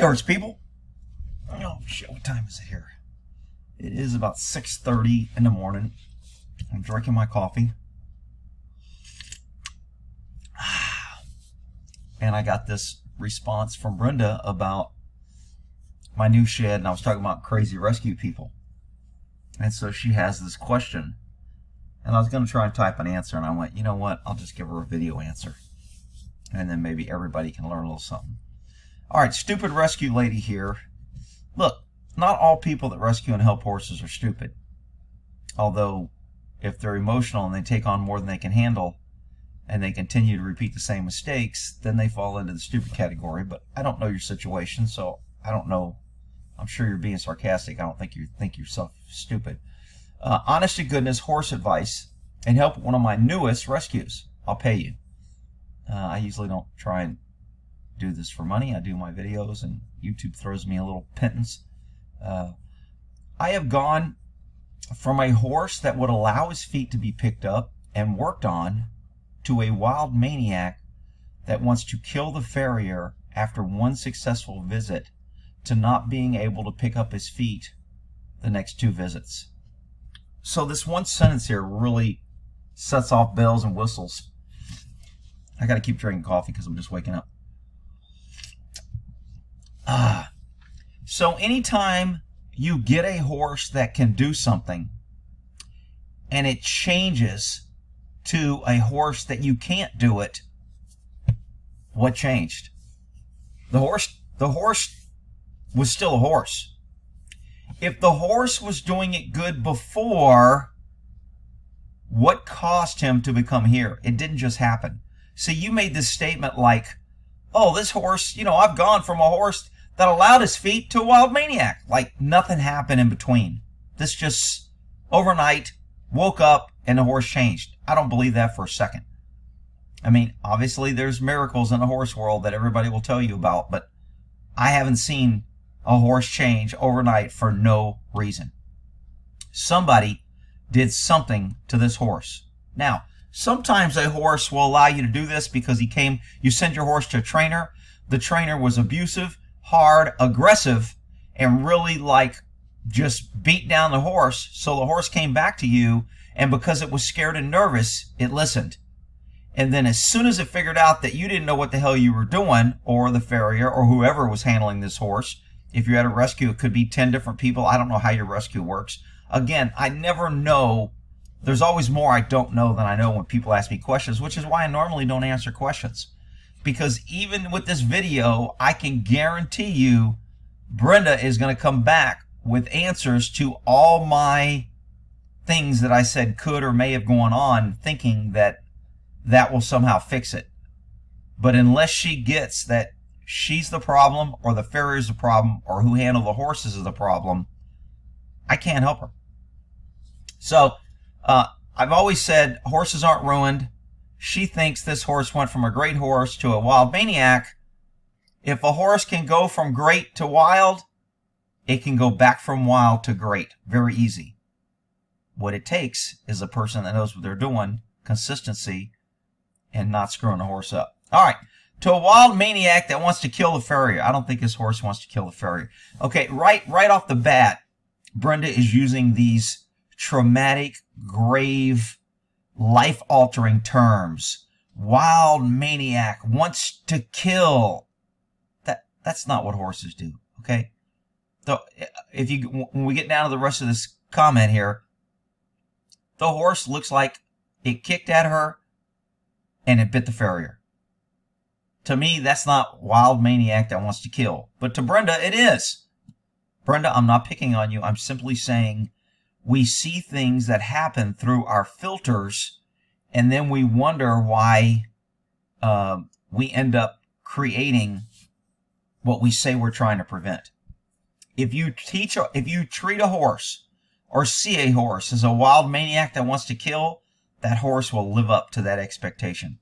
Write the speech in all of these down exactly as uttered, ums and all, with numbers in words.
horse people. Oh shit, what time is it here? It is about six thirty in the morning. I'm drinking my coffee. And I got this response from Brenda about my new shed, and I was talking about crazy rescue people. And so she has this question, and I was going to try and type an answer, and I went, you know what, I'll just give her a video answer, and then maybe everybody can learn a little something. All right, stupid rescue lady here. Look, not all people that rescue and help horses are stupid. Although, if they're emotional and they take on more than they can handle, and they continue to repeat the same mistakes, then they fall into the stupid category. But I don't know your situation, so I don't know. I'm sure you're being sarcastic. I don't think you think yourself stupid. Uh, honest to goodness horse advice and help one of my newest rescues. I'll pay you. Uh, I usually don't try and do this for money. I do my videos, and YouTube throws me a little pittance. Uh, I have gone from a horse that would allow his feet to be picked up and worked on to a wild maniac that wants to kill the farrier after one successful visit to not being able to pick up his feet the next two visits. So this one sentence here really sets off bells and whistles. I got to keep drinking coffee because I'm just waking up. Ah. So anytime you get a horse that can do something and it changes to a horse that you can't do it, what changed? The horse, the horse was still a horse. If the horse was doing it good before, what caused him to become here? It didn't just happen. See, you made this statement like, oh, this horse, you know, I've gone from a horse that allowed his feet to a wild maniac. Like nothing happened in between. This just overnight woke up and the horse changed. I don't believe that for a second. I mean, obviously there's miracles in the horse world that everybody will tell you about, but I haven't seen a horse change overnight for no reason. Somebody did something to this horse. Now, sometimes a horse will allow you to do this because he came, you send your horse to a trainer. The trainer was abusive, hard, aggressive, and really like just beat down the horse. So the horse came back to you, and because it was scared and nervous, it listened. And then as soon as it figured out that you didn't know what the hell you were doing, or the farrier, or whoever was handling this horse, if you're at a rescue, it could be ten different people. I don't know how your rescue works. Again, I never know. There's always more I don't know than I know when people ask me questions, which is why I normally don't answer questions. Because even with this video, I can guarantee you Brenda is going to come back with answers to all my things that I said could or may have gone on, thinking that that will somehow fix it. But unless she gets that she's the problem, or the farrier's the problem, or who handled the horses is the problem, I can't help her. So, uh, I've always said horses aren't ruined. She thinks this horse went from a great horse to a wild maniac. If a horse can go from great to wild, it can go back from wild to great. Very easy. What it takes is a person that knows what they're doing, consistency, and not screwing the horse up. All right. To a wild maniac that wants to kill the farrier. I don't think this horse wants to kill the farrier. Okay, right, right off the bat, Brenda is using these traumatic, grave, life-altering terms. Wild maniac wants to kill. That that's not what horses do. Okay. So if you when we get down to the rest of this comment here, the horse looks like it kicked at her and it bit the farrier. To me, that's not wild maniac that wants to kill. But to Brenda, it is. Brenda, I'm not picking on you. I'm simply saying we see things that happen through our filters, and then we wonder why uh, we end up creating what we say we're trying to prevent. If you teach, if you treat a horse or see a horse as a wild maniac that wants to kill, that horse will live up to that expectation.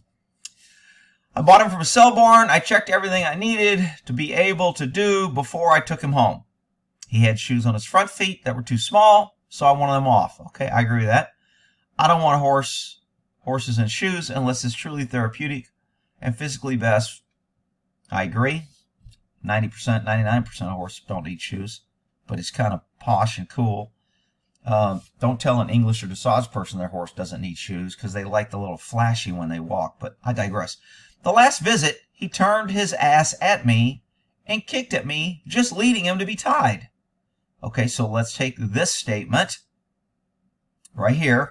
I bought him from a sale barn. I checked everything I needed to be able to do before I took him home. He had shoes on his front feet that were too small, so I wanted them off. Okay, I agree with that. I don't want a horse, horses in shoes unless it's truly therapeutic and physically best. I agree. ninety percent, ninety-nine percent of horses don't need shoes, but it's kind of posh and cool. Um, don't tell an English or dressage person their horse doesn't need shoes because they like the little flashy when they walk, but I digress. The last visit, he turned his ass at me and kicked at me, just leading him to be tied. Okay, so let's take this statement right here.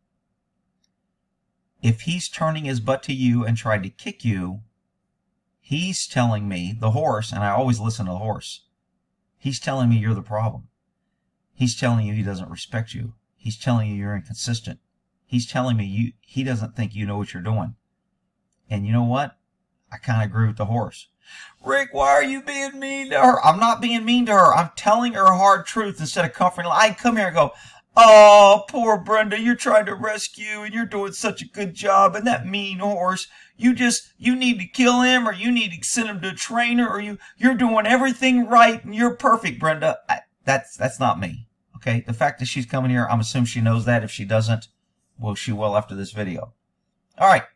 If he's turning his butt to you and tried to kick you, he's telling me, the horse, and I always listen to the horse, he's telling me you're the problem. He's telling you he doesn't respect you. He's telling you you're inconsistent. He's telling me you he doesn't think you know what you're doing. And you know what? I kind of agree with the horse. Rick, why are you being mean to her? I'm not being mean to her. I'm telling her a hard truth instead of comforting her. I come here and go, oh, poor Brenda, you're trying to rescue and you're doing such a good job. And that mean horse, you just, you need to kill him or you need to send him to a trainer or you, you're doing everything right and you're perfect, Brenda. I, that's, that's not me. Okay. The fact that she's coming here, I'm assuming she knows that. If she doesn't, well, she will after this video. All right.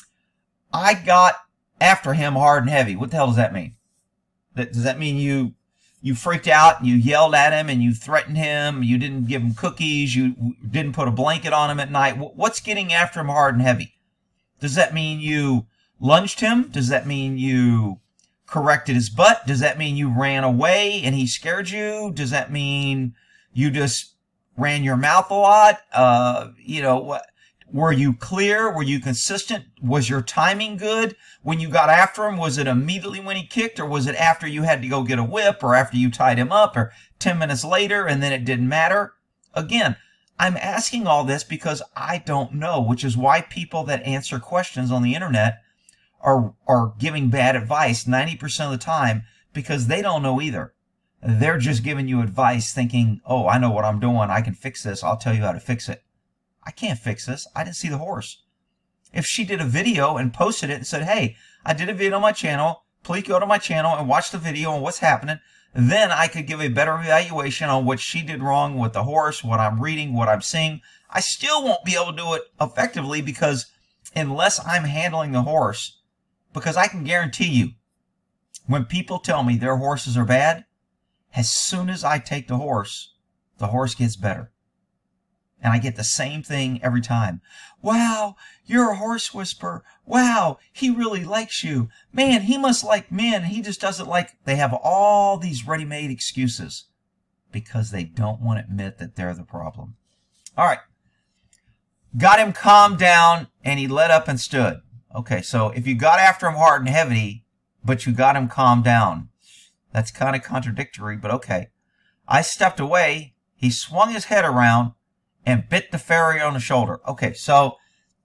I got after him hard and heavy. What the hell does that mean? That, does that mean you you freaked out and you yelled at him and you threatened him? You didn't give him cookies? You didn't put a blanket on him at night? What's getting after him hard and heavy? Does that mean you lunged him? Does that mean you corrected his butt? Does that mean you ran away and he scared you? Does that mean you just ran your mouth a lot? Uh, you know, what? Were you clear? Were you consistent? Was your timing good? When you got after him, was it immediately when he kicked, or was it after you had to go get a whip, or after you tied him up, or ten minutes later and then it didn't matter? Again, I'm asking all this because I don't know, which is why people that answer questions on the internet are, are giving bad advice ninety percent of the time because they don't know either. They're just giving you advice thinking, oh, I know what I'm doing. I can fix this. I'll tell you how to fix it. I can't fix this. I didn't see the horse. If she did a video and posted it and said, hey, I did a video on my channel, please go to my channel and watch the video on what's happening, then I could give a better evaluation on what she did wrong with the horse, what I'm reading, what I'm seeing. I still won't be able to do it effectively because unless I'm handling the horse, because I can guarantee you, when people tell me their horses are bad, as soon as I take the horse, the horse gets better. And I get the same thing every time. Wow, you're a horse whisperer. Wow, he really likes you. Man, he must like men. He just doesn't like... They have all these ready-made excuses because they don't want to admit that they're the problem. All right. Got him calmed down, and he let up and stood. Okay, so if you got after him hard and heavy, but you got him calmed down, that's kind of contradictory, but okay. I stepped away. He swung his head around and bit the farrier on the shoulder. Okay, so,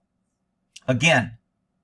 again,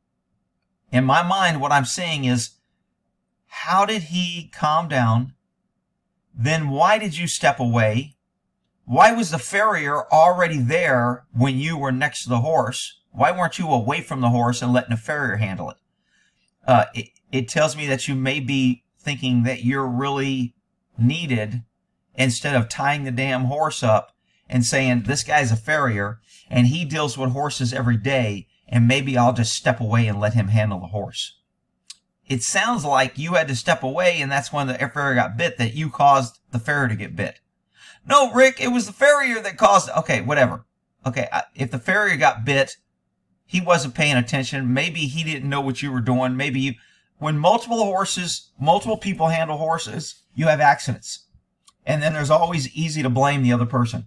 in my mind, what I'm seeing is, how did he calm down? Then why did you step away? Why was the farrier already there when you were next to the horse? Why weren't you away from the horse and letting the farrier handle it? Uh, it, it tells me that you may be thinking that you're really needed instead of tying the damn horse up and saying, this guy's a farrier, and he deals with horses every day, and maybe I'll just step away and let him handle the horse. It sounds like you had to step away, and that's when the farrier got bit, that you caused the farrier to get bit. No, Rick, it was the farrier that caused... Okay, whatever. Okay, if the farrier got bit, he wasn't paying attention. Maybe he didn't know what you were doing. Maybe you... When multiple horses, multiple people handle horses, you have accidents. And then there's always easy to blame the other person.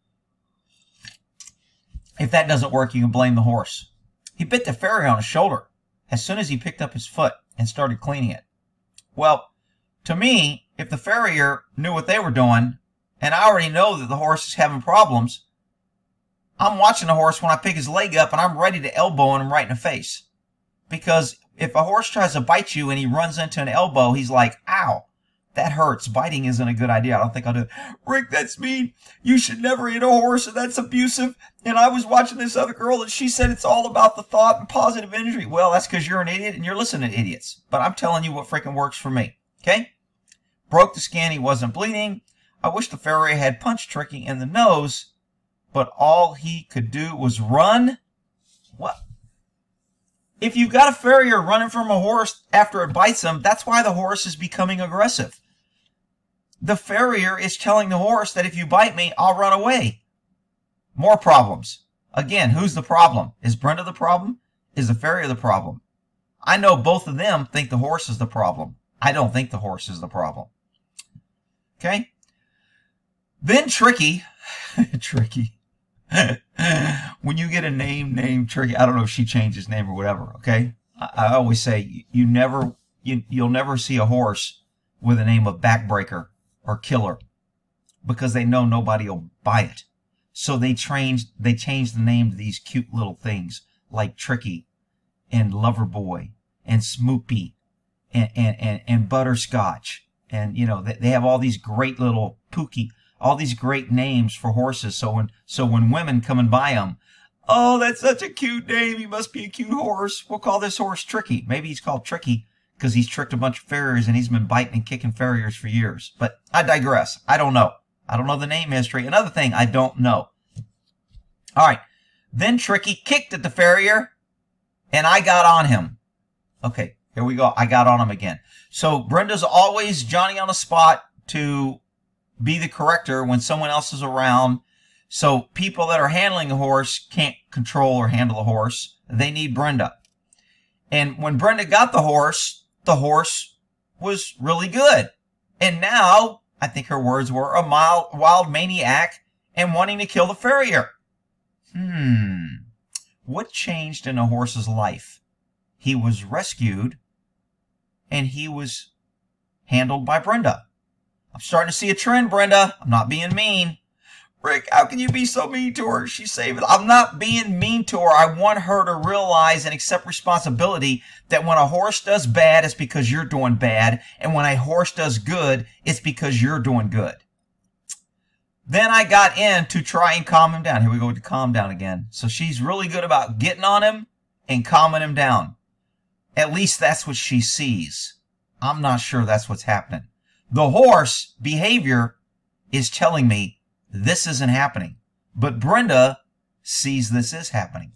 If that doesn't work, you can blame the horse. He bit the farrier on his shoulder as soon as he picked up his foot and started cleaning it. Well, to me, if the farrier knew what they were doing, and I already know that the horse is having problems, I'm watching the horse when I pick his leg up and I'm ready to elbow him right in the face. Because if a horse tries to bite you and he runs into an elbow, he's like, ow. That hurts. Biting isn't a good idea. I don't think I'll do it. Rick, that's mean. You should never hit a horse, and that's abusive. And I was watching this other girl, and she said it's all about the thought and positive energy. Well, that's because you're an idiot, and you're listening to idiots. But I'm telling you what freaking works for me. Okay? Broke the skin. He wasn't bleeding. I wish the farrier had punch Tricky in the nose, but all he could do was run. What? If you've got a farrier running from a horse after it bites him, that's why the horse is becoming aggressive. The farrier is telling the horse that if you bite me, I'll run away. More problems. Again, who's the problem? Is Brenda the problem? Is the farrier the problem? I know both of them think the horse is the problem. I don't think the horse is the problem. Okay? Then Tricky, Tricky, when you get a name named Tricky, I don't know if she changed his name or whatever, okay? I, I always say you never, you, you'll never see a horse with a name of Backbreaker or Killer because they know nobody will buy it. So they changed, they changed the name to these cute little things like Tricky and Loverboy and Smoopy and, and, and, and Butterscotch. And, you know, they, they have all these great little Pookie, all these great names for horses. So when, so when women come and buy them, oh, that's such a cute name. He must be a cute horse. We'll call this horse Tricky. Maybe he's called Tricky because he's tricked a bunch of farriers and he's been biting and kicking farriers for years. But I digress. I don't know. I don't know the name history. Another thing, I don't know. All right. Then Tricky kicked at the farrier and I got on him. Okay, here we go. I got on him again. So Brenda's always Johnny on the spot to be the corrector when someone else is around. So people that are handling a horse can't control or handle a horse. They need Brenda. And when Brenda got the horse, the horse was really good. And now, I think her words were, a mild, wild maniac and wanting to kill the farrier. Hmm. What changed in a horse's life? He was rescued and he was handled by Brenda. I'm starting to see a trend, Brenda. I'm not being mean. Rick, how can you be so mean to her? She's saving. I'm not being mean to her. I want her to realize and accept responsibility that when a horse does bad, it's because you're doing bad. And when a horse does good, it's because you're doing good. Then I got in to try and calm him down. Here we go to calm down again. So she's really good about getting on him and calming him down. At least that's what she sees. I'm not sure that's what's happening. The horse behavior is telling me this isn't happening. But Brenda sees this is happening.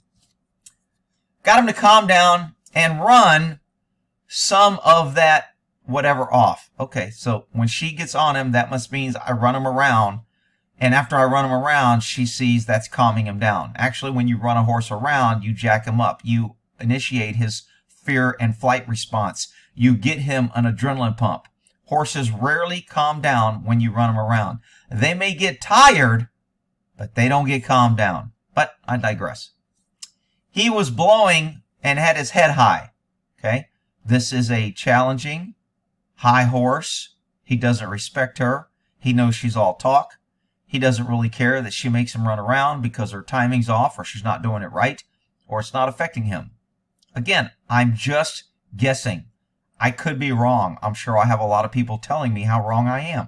Got him to calm down and run some of that whatever off. Okay, so when she gets on him, that must mean I run him around. And after I run him around, she sees that's calming him down. Actually, when you run a horse around, you jack him up. You initiate his fear and flight response. You get him an adrenaline pump. Horses rarely calm down when you run them around. They may get tired, but they don't get calmed down. But I digress. He was blowing and had his head high. Okay? This is a challenging, high horse. He doesn't respect her. He knows she's all talk. He doesn't really care that she makes him run around because her timing's off or she's not doing it right or it's not affecting him. Again, I'm just guessing. I could be wrong. I'm sure I have a lot of people telling me how wrong I am.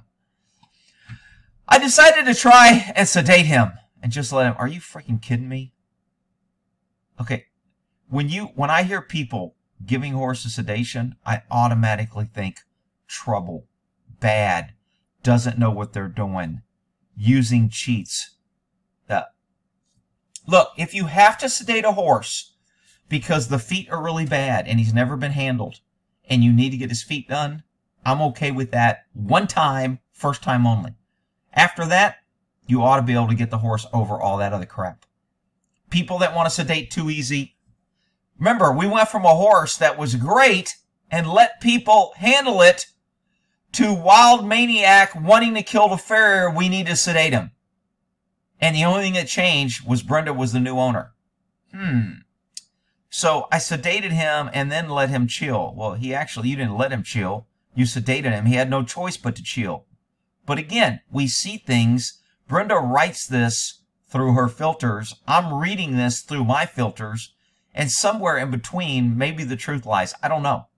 I decided to try and sedate him and just let him. Are you freaking kidding me? Okay, when you when I hear people giving horses sedation, I automatically think trouble, bad, doesn't know what they're doing, using cheats. Uh, look, if you have to sedate a horse because the feet are really bad and he's never been handled, and you need to get his feet done, I'm okay with that one time, first time only. After that, you ought to be able to get the horse over all that other crap. People that want to sedate too easy. Remember, we went from a horse that was great and let people handle it to wild maniac wanting to kill the farrier. We need to sedate him. And the only thing that changed was Brenda was the new owner. Hmm. So I sedated him and then let him chill. Well, he actually, you didn't let him chill. You sedated him. He had no choice but to chill. But again, we see things. Brenda writes this through her filters. I'm reading this through my filters. And somewhere in between, maybe the truth lies. I don't know.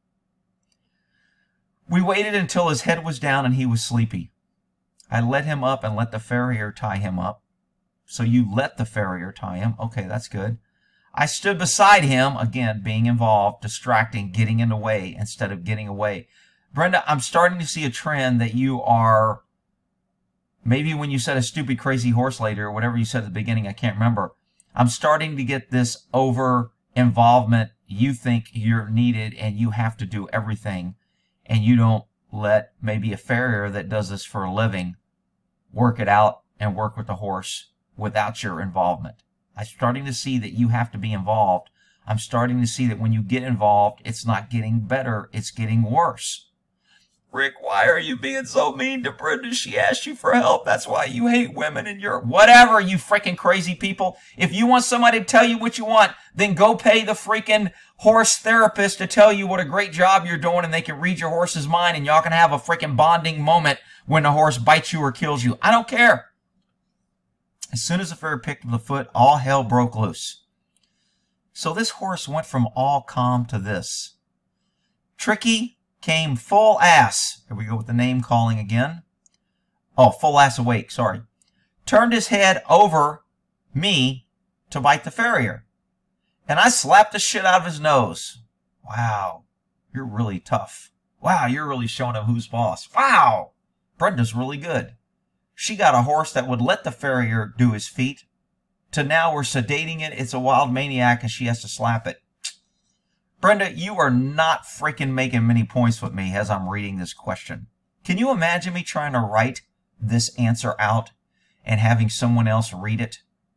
We waited until his head was down and he was sleepy. I let him up and let the farrier tie him up. So you let the farrier tie him. Okay, that's good. I stood beside him, again, being involved, distracting, getting in the way instead of getting away. Brenda, I'm starting to see a trend that you are, maybe when you said a stupid, crazy horse lady or whatever you said at the beginning, I can't remember. I'm starting to get this over involvement. you think you're needed and you have to do everything, and you don't let maybe a farrier that does this for a living work it out and work with the horse without your involvement. I'm starting to see that you have to be involved. I'm starting to see that when you get involved, it's not getting better, it's getting worse. Rick, why are you being so mean to Brenda? She asked you for help. That's why you hate women in Europe. Whatever, you freaking crazy people. If you want somebody to tell you what you want, then go pay the freaking horse therapist to tell you what a great job you're doing, and they can read your horse's mind, and y'all can have a freaking bonding moment when the horse bites you or kills you. I don't care. As soon as the farrier picked up the foot, all hell broke loose. So this horse went from all calm to this. Tricky came full ass. Here we go with the name calling again. Oh, full ass awake, sorry. Turned his head over me to bite the farrier. And I slapped the shit out of his nose. Wow, you're really tough. Wow, you're really showing him who's boss. Wow, Brenda's really good. She got a horse that would let the farrier do his feet, to now we're sedating it. It's a wild maniac and she has to slap it. Brenda, you are not freaking making many points with me as I'm reading this question. Can you imagine me trying to write this answer out and having someone else read it?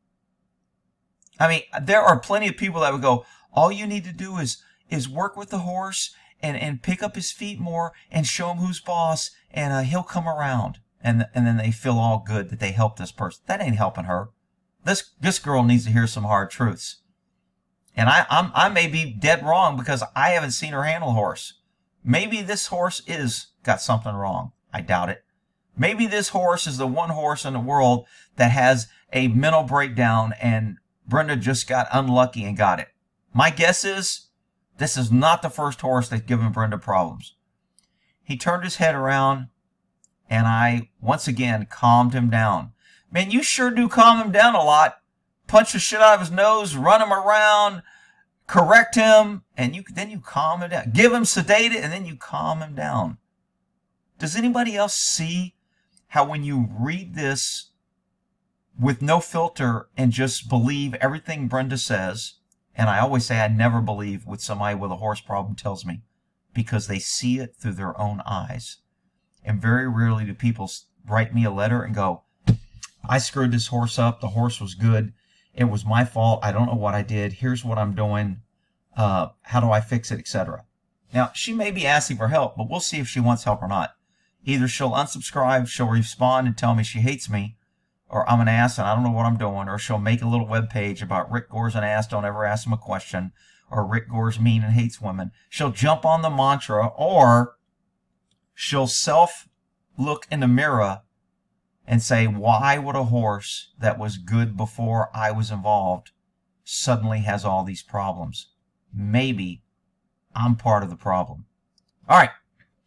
I mean, there are plenty of people that would go, all you need to do is, is work with the horse and, and pick up his feet more and show him who's boss, and uh, he'll come around. And, and then they feel all good that they helped this person. That ain't helping her. This, this girl needs to hear some hard truths. And I, I'm, I may be dead wrong because I haven't seen her handle a horse. Maybe this horse is got something wrong. I doubt it. Maybe this horse is the one horse in the world that has a mental breakdown and Brenda just got unlucky and got it. My guess is this is not the first horse that's given Brenda problems. He turned his head around and I, once again, calmed him down. Man, you sure do calm him down a lot. Punch the shit out of his nose, run him around, correct him, and you then you calm him down. Give him sedated, and then you calm him down. Does anybody else see how when you read this with no filter and just believe everything Brenda says, and I always say I never believe what somebody with a horse problem tells me, because they see it through their own eyes. And very rarely do people write me a letter and go, I screwed this horse up. The horse was good. It was my fault. I don't know what I did. Here's what I'm doing. Uh, how do I fix it, et cetera. Now, she may be asking for help, but we'll see if she wants help or not. Either she'll unsubscribe, she'll respond and tell me she hates me, or I'm an ass and I don't know what I'm doing, or she'll make a little web page about Rick Gore's an ass, don't ever ask him a question, or Rick Gore's mean and hates women. She'll jump on the mantra, or she'll self-look in the mirror and say, why would a horse that was good before I was involved suddenly has all these problems? Maybe I'm part of the problem. All right.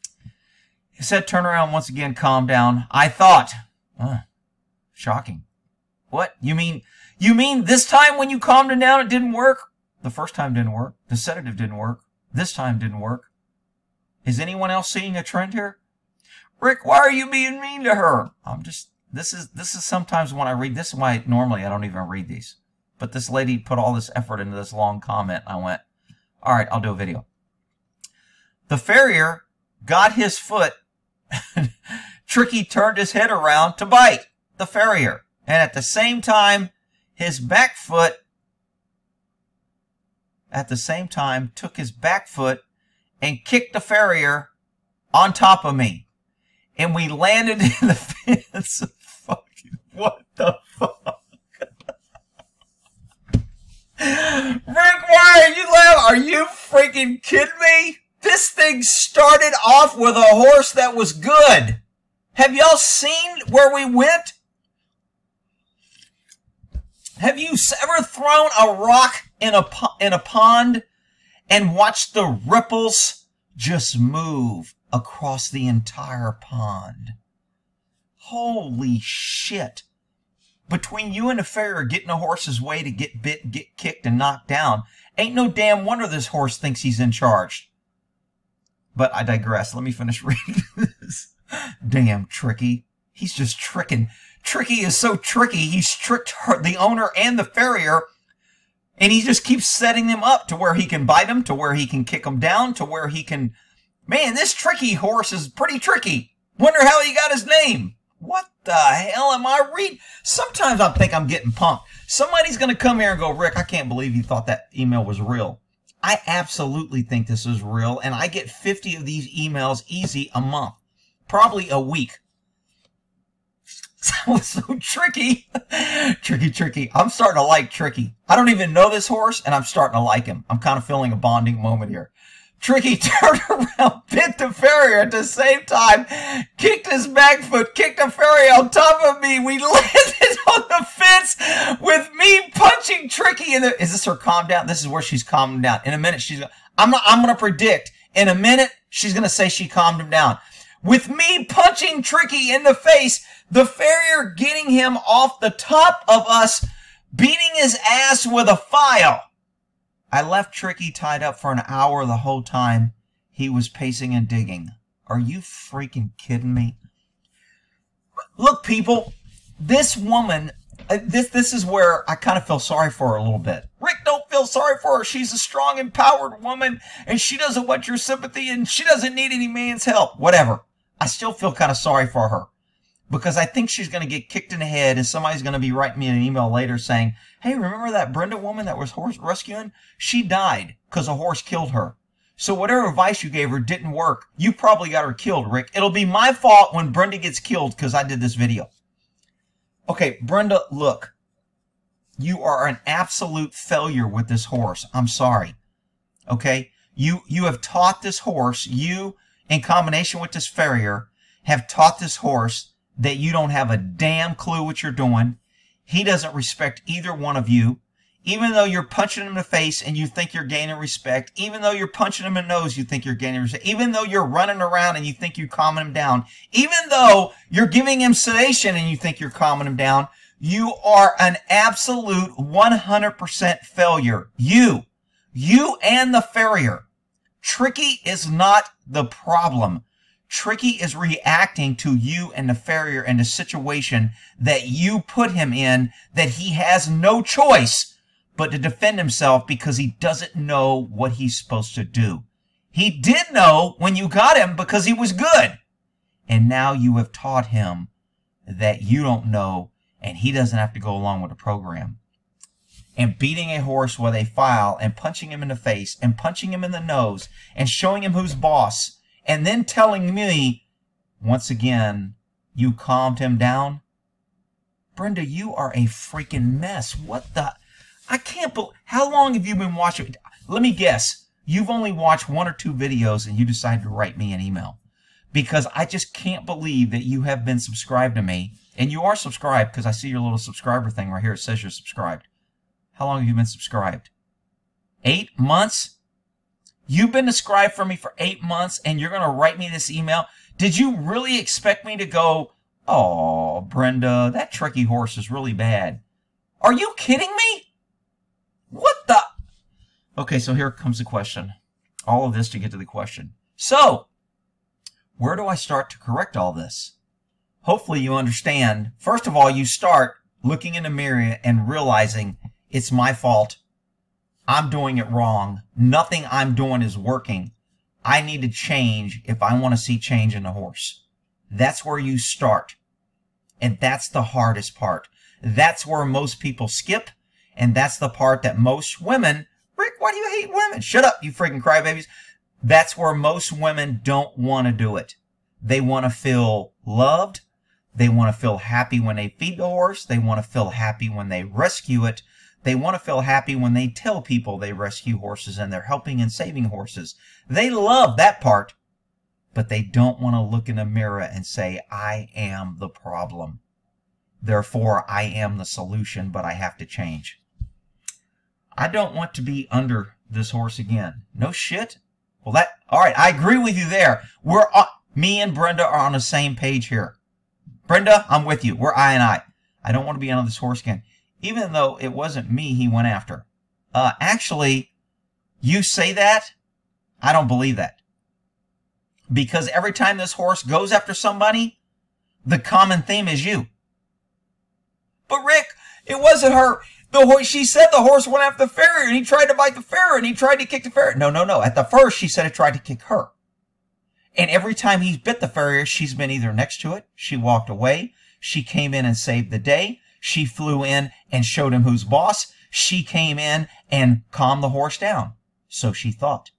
He said, turn around once again, calm down. I thought, uh, shocking. What? You mean, you mean this time when you calmed him down, it didn't work? The first time didn't work. The sedative didn't work. This time didn't work. Is anyone else seeing a trend here? Rick, why are you being mean to her? I'm just, this is, this is sometimes when I read, this is why normally I don't even read these. But this lady put all this effort into this long comment. I went, all right, I'll do a video. The farrier got his foot. Tricky turned his head around to bite the farrier. And at the same time, his back foot, at the same time, took his back foot and kicked the farrier on top of me. And we landed in the fence. Fucking, what the fuck? Rick, why are you laughing? Are you freaking kidding me? This thing started off with a horse that was good. Have y'all seen where we went? Have you ever thrown a rock in a, in a pond and watched the ripples just move across the entire pond? Holy shit. Between you and the farrier getting a horse's way to get bit, get kicked, and knocked down, ain't no damn wonder this horse thinks he's in charge. But I digress. Let me finish reading this. Damn Tricky. He's just tricking. Tricky is so tricky, he's tricked her, the owner and the farrier And he just keeps setting them up to where he can bite them, to where he can kick them down, to where he can... Man, this tricky horse is pretty tricky. Wonder how he got his name. What the hell am I reading? Sometimes I think I'm getting punked. Somebody's going to come here and go, Rick, I can't believe you thought that email was real. I absolutely think this is real, and I get fifty of these emails easy a month. Probably a week. That was so tricky. Tricky, tricky. I'm starting to like Tricky. I don't even know this horse, and I'm starting to like him. I'm kind of feeling a bonding moment here. Tricky turned around, bit the Farrier at the same time, kicked his back foot, kicked the Farrier on top of me. We landed on the fence with me punching Tricky in the... Is this her calm down? This is where she's calming down. In a minute, she's... I'm not, I'm going to predict. In a minute, she's going to say she calmed him down. With me punching Tricky in the face, the Farrier getting him off the top of us, beating his ass with a file. I left Tricky tied up for an hour the whole time he was pacing and digging. Are you freaking kidding me? Look, people, this woman, uh, this this is where I kind of feel sorry for her a little bit. Rick, don't feel sorry for her. She's a strong, empowered woman, and she doesn't want your sympathy, and she doesn't need any man's help. Whatever. I still feel kind of sorry for her. Because I think she's going to get kicked in the head, and somebody's going to be writing me an email later saying, hey, remember that Brenda woman that was horse rescuing? She died because a horse killed her. So whatever advice you gave her didn't work. You probably got her killed, Rick. It'll be my fault when Brenda gets killed because I did this video. Okay, Brenda, look. You are an absolute failure with this horse. I'm sorry. Okay? You, you have taught this horse, you, in combination with this Farrier, have taught this horse that you don't have a damn clue what you're doing. He doesn't respect either one of you. Even though you're punching him in the face and you think you're gaining respect, even though you're punching him in the nose, you think you're gaining respect, even though you're running around and you think you're calming him down, even though you're giving him sedation and you think you're calming him down, you are an absolute one hundred percent failure. You, you and the Farrier. Tricky is not the problem. Tricky is reacting to you and the Farrier in a situation that you put him in, that he has no choice but to defend himself because he doesn't know what he's supposed to do. He did know when you got him because he was good. And now you have taught him that you don't know, and he doesn't have to go along with the program. And beating a horse with a file and punching him in the face and punching him in the nose and showing him who's boss, and then telling me, once again, you calmed him down? Brenda, you are a freaking mess. What the? I can't believe. How long have you been watching? Let me guess. You've only watched one or two videos and you decided to write me an email. Because I just can't believe that you have been subscribed to me. And you are subscribed because I see your little subscriber thing right here. It says you're subscribed. How long have you been subscribed? Eight months? You've been subscribed for me for eight months and you're going to write me this email? Did you really expect me to go, oh, Brenda, that Tricky horse is really bad? Are you kidding me? What the? Okay, so here comes the question. All of this to get to the question. So, where do I start to correct all this? Hopefully you understand. First of all, you start looking in the mirror and realizing it's my fault. I'm doing it wrong. Nothing I'm doing is working. I need to change if I want to see change in the horse. That's where you start. And that's the hardest part. That's where most people skip. And that's the part that most women... Rick, why do you hate women? Shut up, you freaking crybabies. That's where most women don't want to do it. They want to feel loved. They want to feel happy when they feed the horse. They want to feel happy when they rescue it. They want to feel happy when they tell people they rescue horses and they're helping and saving horses. They love that part, but they don't want to look in the mirror and say, I am the problem. Therefore, I am the solution, but I have to change. I don't want to be under this horse again. No shit. Well, that, all right, I agree with you there. We're, uh, me and Brenda are on the same page here. Brenda, I'm with you. We're I and I. I don't want to be under this horse again. Even though it wasn't me he went after. Uh, actually, you say that, I don't believe that. Because every time this horse goes after somebody, the common theme is you. But Rick, it wasn't her. The horse, she said the horse went after the farrier, and he tried to bite the farrier, and he tried to kick the farrier. No, no, no. At the first, she said it tried to kick her. And every time he's bit the farrier, she's been either next to it, she walked away, she came in and saved the day, she flew in and showed him who's boss, she came in and calmed the horse down. So she thought.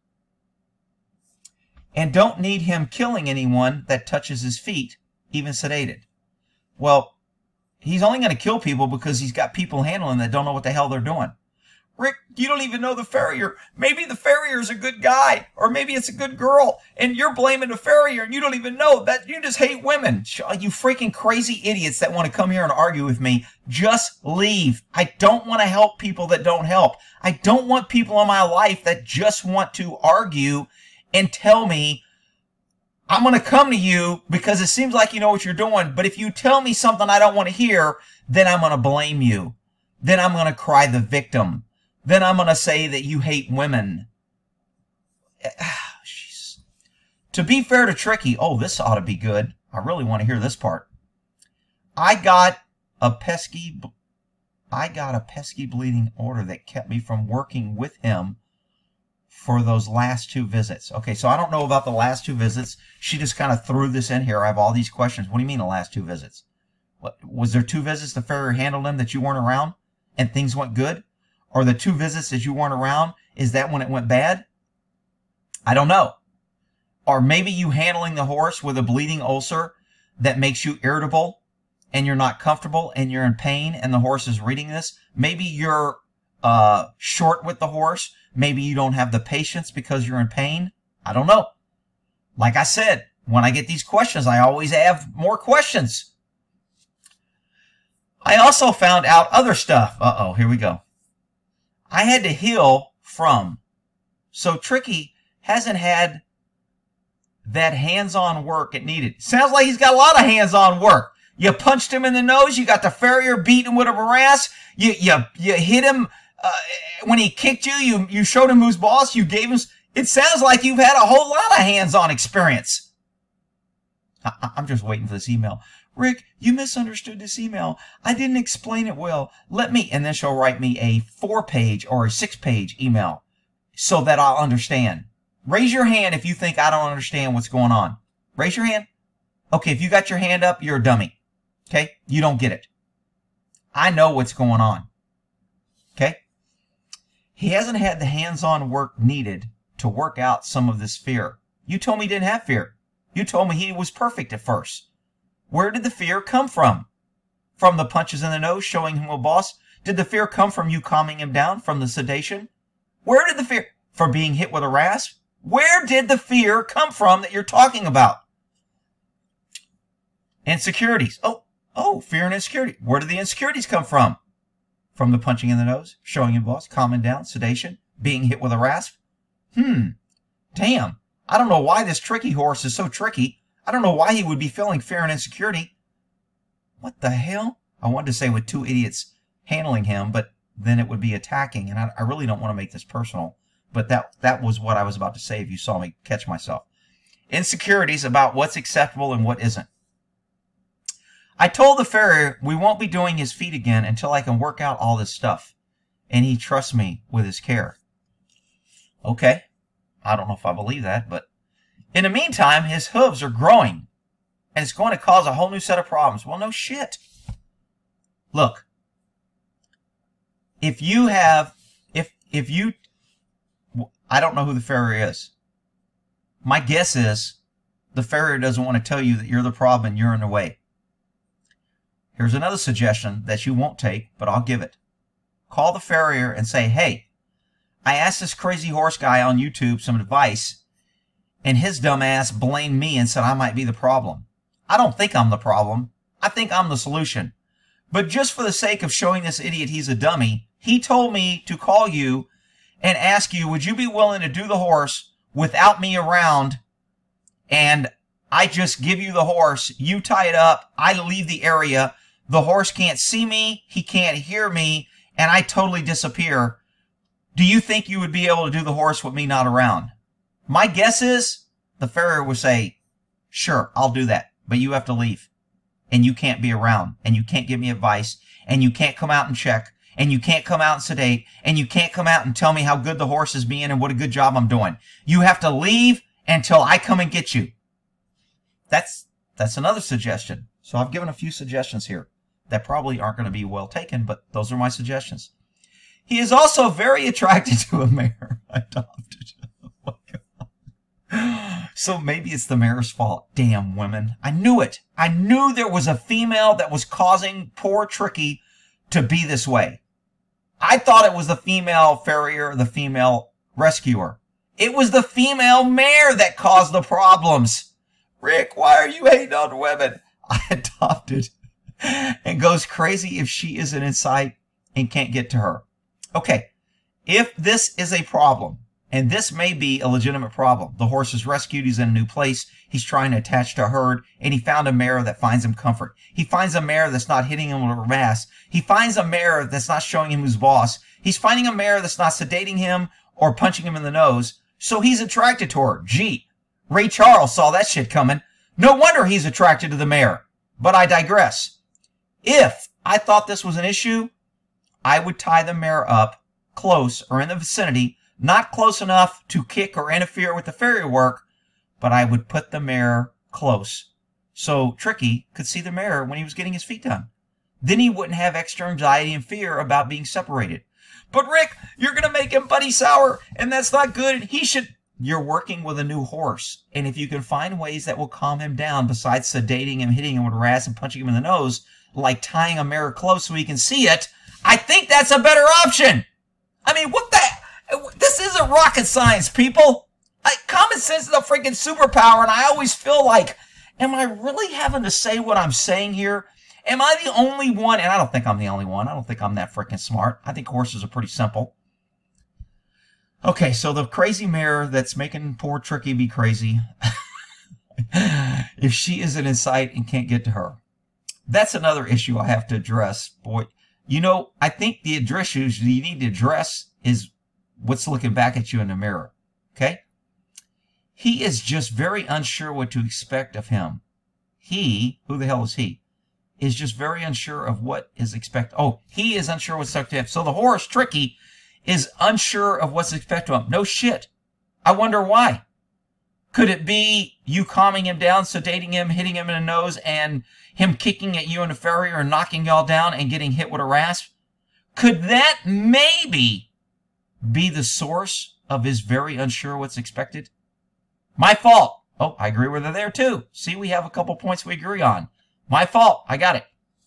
And don't need him killing anyone that touches his feet, even sedated. Well, he's only going to kill people because he's got people handling that don't know what the hell they're doing. Rick, you don't even know the farrier. Maybe the farrier's a good guy, or maybe it's a good girl, and you're blaming the farrier, and you don't even know that. You just hate women. You freaking crazy idiots that want to come here and argue with me, just leave. I don't want to help people that don't help. I don't want people in my life that just want to argue and tell me, I'm going to come to you because it seems like you know what you're doing, but if you tell me something I don't want to hear, then I'm going to blame you. Then I'm going to cry the victim. Then I'm going to say that you hate women. Jeez. To be fair to Tricky, oh, this ought to be good. I really want to hear this part. I got a pesky, I got a pesky bleeding order that kept me from working with him for those last two visits. Okay, so I don't know about the last two visits. She just kind of threw this in here. I have all these questions. What do you mean the last two visits? What, was there two visits the farrier handled them that you weren't around and things went good? Or the two visits that you weren't around, is that when it went bad? I don't know. Or maybe you handling the horse with a bleeding ulcer that makes you irritable and you're not comfortable and you're in pain and the horse is reading this. Maybe you're uh, short with the horse. Maybe you don't have the patience because you're in pain. I don't know. Like I said, when I get these questions, I always have more questions. I also found out other stuff. Uh-oh, here we go. I had to heal from. So Tricky hasn't had that hands-on work it needed. Sounds like he's got a lot of hands-on work. You punched him in the nose. You got the farrier beating with a morass. You, you, you hit him uh, when he kicked you. You, you showed him who's boss. You gave him. It sounds like you've had a whole lot of hands-on experience. I, I'm just waiting for this email. Rick, you misunderstood this email. I didn't explain it well. Let me, and then she'll write me a four-page or a six-page email so that I'll understand. Raise your hand if you think I don't understand what's going on. Raise your hand. Okay, if you got your hand up, you're a dummy. Okay? You don't get it. I know what's going on. Okay? He hasn't had the hands-on work needed to work out some of this fear. You told me he didn't have fear. You told me he was perfect at first. Where did the fear come from? From the punches in the nose showing him a boss? Did the fear come from you calming him down? From the sedation? Where did the fear... For being hit with a rasp? Where did the fear come from that you're talking about? Insecurities. Oh, oh, fear and insecurity. Where did the insecurities come from? From the punching in the nose, showing him boss, calming down, sedation, being hit with a rasp? Hmm. Damn. I don't know why this Tricky horse is so tricky. I don't know why he would be feeling fear and insecurity. What the hell? I wanted to say with two idiots handling him, but then it would be attacking, and I, I really don't want to make this personal. But that, that was what I was about to say if you saw me catch myself. Insecurities about what's acceptable and what isn't. I told the farrier we won't be doing his feet again until I can work out all this stuff. And he trusts me with his care. Okay. I don't know if I believe that, but in the meantime, his hooves are growing. And it's going to cause a whole new set of problems. Well, no shit. Look. If you have, if, if you, I don't know who the farrier is. My guess is the farrier doesn't want to tell you that you're the problem and you're in the way. Here's another suggestion that you won't take, but I'll give it. Call the farrier and say, hey, I asked this crazy horse guy on YouTube some advice, and his dumb ass blamed me and said I might be the problem. I don't think I'm the problem. I think I'm the solution. But just for the sake of showing this idiot he's a dummy, he told me to call you and ask you, would you be willing to do the horse without me around, and I just give you the horse, you tie it up, I leave the area, the horse can't see me, he can't hear me, and I totally disappear. Do you think you would be able to do the horse with me not around? My guess is the farrier would say, sure, I'll do that, but you have to leave, and you can't be around, and you can't give me advice, and you can't come out and check, and you can't come out and sedate, and you can't come out and tell me how good the horse is being and what a good job I'm doing. You have to leave until I come and get you. That's, that's another suggestion. So I've given a few suggestions here that probably aren't going to be well taken, but those are my suggestions. He is also very attracted to a mare adopted. Oh my God. So maybe it's the mare's fault. Damn women. I knew it. I knew there was a female that was causing poor Tricky to be this way. I thought it was the female farrier, the female rescuer. It was the female mare that caused the problems. Rick, why are you hating on women? I adopted and goes crazy if she isn't in sight and can't get to her. Okay, if this is a problem, and this may be a legitimate problem, the horse is rescued, he's in a new place, he's trying to attach to a herd, and he found a mare that finds him comfort. He finds a mare that's not hitting him with a mass. He finds a mare that's not showing him who's boss. He's finding a mare that's not sedating him or punching him in the nose, so he's attracted to her. Gee, Ray Charles saw that shit coming. No wonder he's attracted to the mare. But I digress. If I thought this was an issue, I would tie the mare up close or in the vicinity, not close enough to kick or interfere with the farrier work, but I would put the mare close so Tricky could see the mare when he was getting his feet done. Then he wouldn't have extra anxiety and fear about being separated. But Rick, you're going to make him buddy sour, and that's not good. He should... You're working with a new horse, and if you can find ways that will calm him down besides sedating him, hitting him with a razz, and punching him in the nose, like tying a mare close so he can see it, I think that's a better option. I mean, what the... This isn't rocket science, people. I, common sense is a freaking superpower, and I always feel like, am I really having to say what I'm saying here? Am I the only one? And I don't think I'm the only one. I don't think I'm that freaking smart. I think horses are pretty simple. Okay, so the crazy mare that's making poor Tricky be crazy, if she isn't in sight and can't get to her, that's another issue I have to address. Boy, you know, I think the address issues you need to address is what's looking back at you in the mirror, okay? He is just very unsure what to expect of him. He, who the hell is he, is just very unsure of what is expected. Oh, he is unsure what's expected of him. So the horse, Tricky, is unsure of what's expected of him. No shit. I wonder why. Could it be you calming him down, sedating him, hitting him in the nose, and him kicking at you in the farrier and knocking y'all down and getting hit with a rasp? Could that maybe be the source of his very unsure what's expected? My fault. Oh, I agree with her there too. See, we have a couple points we agree on. My fault. I got it.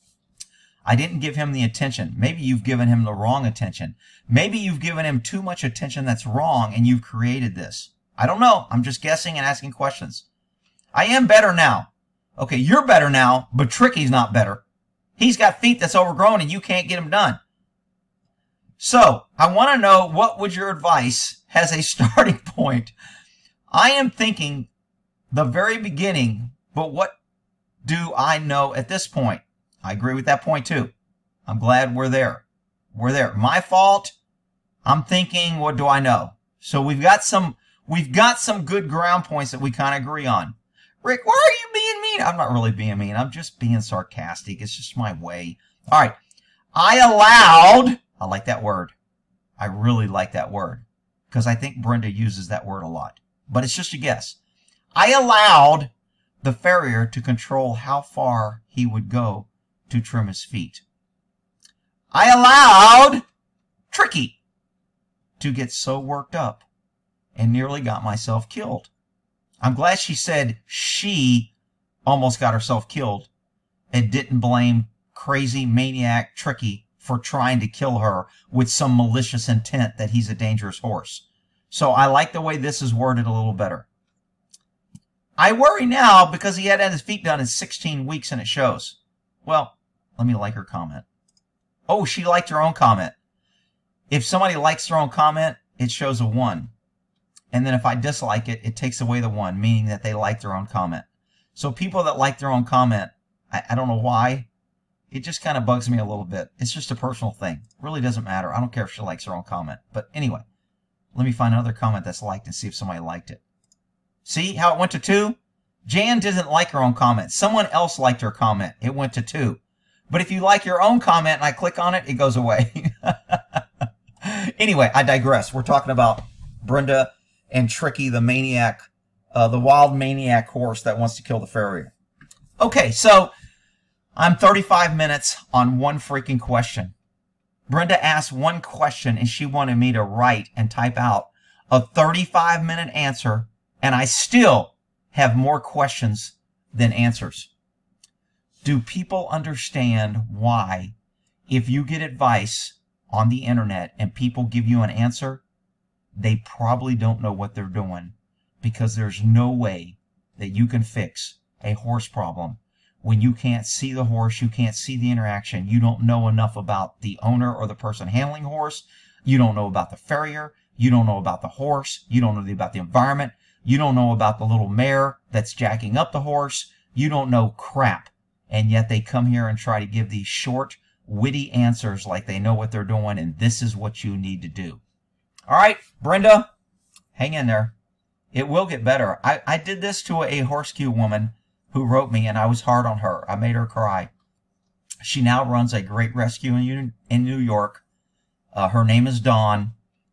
I didn't give him the attention. Maybe you've given him the wrong attention. Maybe you've given him too much attention that's wrong and you've created this. I don't know. I'm just guessing and asking questions. I am better now. Okay, you're better now, but Tricky's not better. He's got feet that's overgrown and you can't get him done. So, I want to know, what would your advice as a starting point? I am thinking the very beginning, but what do I know at this point? I agree with that point too. I'm glad we're there. We're there. My fault. I'm thinking, what do I know? So we've got some, we've got some good ground points that we kind of agree on. Rick, why are you being mean? I'm not really being mean. I'm just being sarcastic. It's just my way. All right. I allowed, I like that word. I really like that word because I think Brenda uses that word a lot, but it's just a guess. I allowed the farrier to control how far he would go to trim his feet. I allowed Tricky to get so worked up and nearly got myself killed. I'm glad she said she almost got herself killed and didn't blame crazy maniac Tricky for trying to kill her with some malicious intent that he's a dangerous horse. So I like the way this is worded a little better. I worry now because he had had his feet done in sixteen weeks and it shows. Well, let me like her comment. Oh, she liked her own comment. If somebody likes their own comment, it shows a one. And then if I dislike it, it takes away the one, meaning that they like their own comment. So people that like their own comment, I, I don't know why. It just kind of bugs me a little bit. It's just a personal thing. It really doesn't matter. I don't care if she likes her own comment. But anyway, let me find another comment that's liked and see if somebody liked it. See how it went to two? Jan didn't like her own comment. Someone else liked her comment. It went to two. But if you like your own comment and I click on it, it goes away. Anyway, I digress. We're talking about Brenda and Tricky, the maniac, uh, the wild maniac horse that wants to kill the farrier. Okay, so I'm thirty-five minutes on one freaking question. Brenda asked one question and she wanted me to write and type out a thirty-five minute answer, and I still have more questions than answers. Do people understand why, if you get advice on the internet and people give you an answer, they probably don't know what they're doing, because there's no way that you can fix a horse problem when you can't see the horse, you can't see the interaction, you don't know enough about the owner or the person handling horse, you don't know about the farrier, you don't know about the horse, you don't know about the environment, you don't know about the little mare that's jacking up the horse, you don't know crap. And yet they come here and try to give these short, witty answers like they know what they're doing, and this is what you need to do. All right, Brenda, hang in there. It will get better. I, I did this to a horse cue woman who wrote me, and I was hard on her. I made her cry. She now runs a great rescue in, in New York. Uh, her name is Dawn.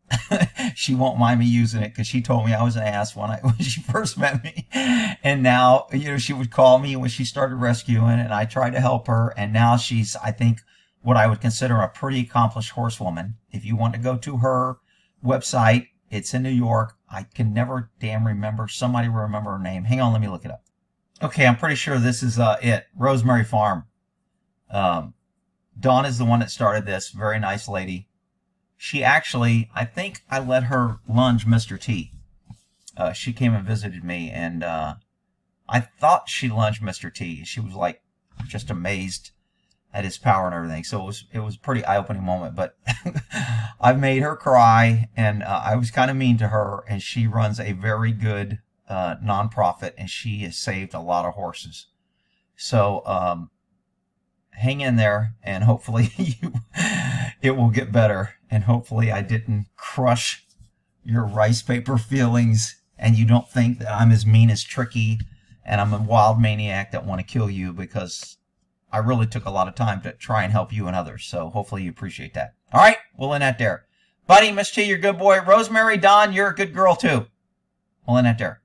She won't mind me using it because she told me I was an ass when, I, when she first met me. And now, you know, she would call me when she started rescuing, and I tried to help her. And now she's, I think, what I would consider a pretty accomplished horsewoman. If you want to go to her website, it's in New York. I can never damn remember. Somebody will remember her name. Hang on, let me look it up. Okay, I'm pretty sure this is uh, it. Rosemary Farm. Um, Dawn is the one that started this. Very nice lady. She actually, I think I let her lunge Mister T. Uh, she came and visited me, and uh, I thought she lunged Mister T. She was like just amazed at his power and everything. So it was it was a pretty eye-opening moment. But I've made her cry, and uh, I was kind of mean to her. And she runs a very good uh, nonprofit, and she has saved a lot of horses. So um, hang in there, and hopefully you, it will get better. And hopefully I didn't crush your rice paper feelings, and you don't think that I'm as mean as Tricky and I'm a wild maniac that want to kill you, because I really took a lot of time to try and help you and others. So hopefully you appreciate that. All right, we'll end that there. Buddy, Miss T, you're a good boy. Rosemary, Don, you're a good girl too. We'll end that there.